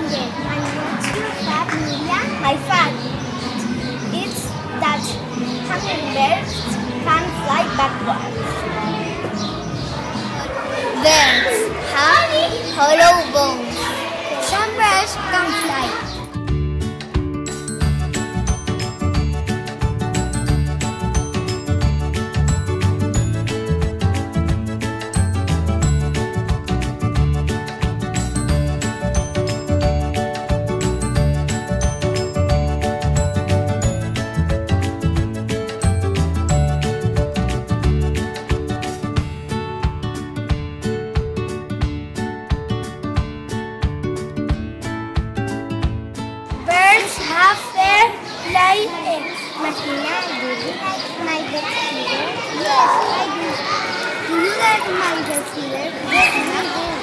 good. And what's your fact, Nuria? My fact is that hummingbirds can fly backwards. Birds have hollow bones. Some birds can fly. Birds have their light eggs. Martina, do you like my get feeder? Yes, I do. Do you like my get feeder? Yes, I do.